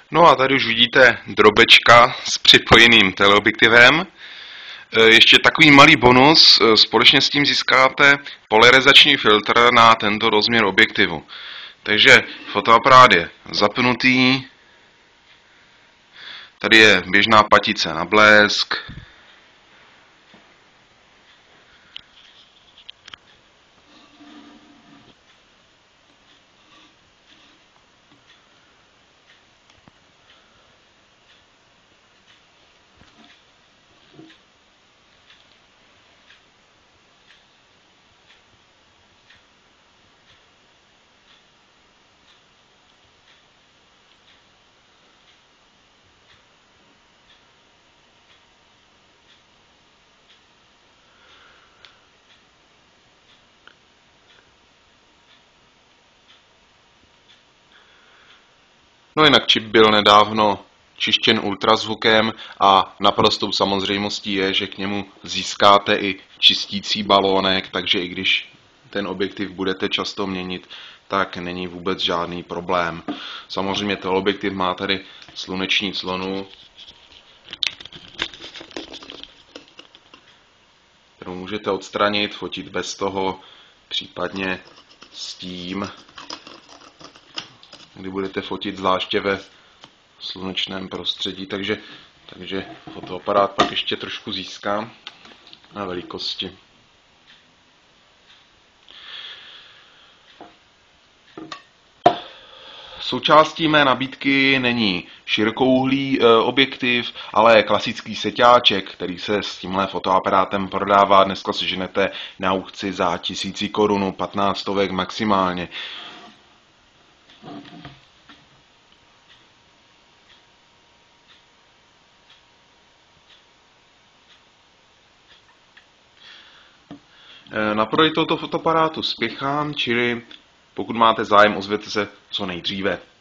No a tady už vidíte drobečka s připojeným teleobjektivem. Ještě takový malý bonus, společně s tím získáte polarizační filtr na tento rozměr objektivu. Takže fotoaparát je zapnutý, tady je běžná patice na blesk, no jinak čip byl nedávno čištěn ultrazvukem a naprostou samozřejmostí je, že k němu získáte i čistící balónek, takže i když ten objektiv budete často měnit, tak není vůbec žádný problém. Samozřejmě teleobjektiv má tady sluneční clonu, kterou můžete odstranit, fotit bez toho, případně s tím, kdy budete fotit zvláště ve slunečném prostředí, takže fotoaparát pak ještě trošku získá na velikosti. Součástí mé nabídky není širokouhlý objektiv, ale klasický seťáček, který se s tímhle fotoaparátem prodává. Dneska si ženete na aukci za 1000 korun, 15 stovek maximálně. Na prodej tohoto fotoaparátu spěchám, čili pokud máte zájem, ozvěte se co nejdříve.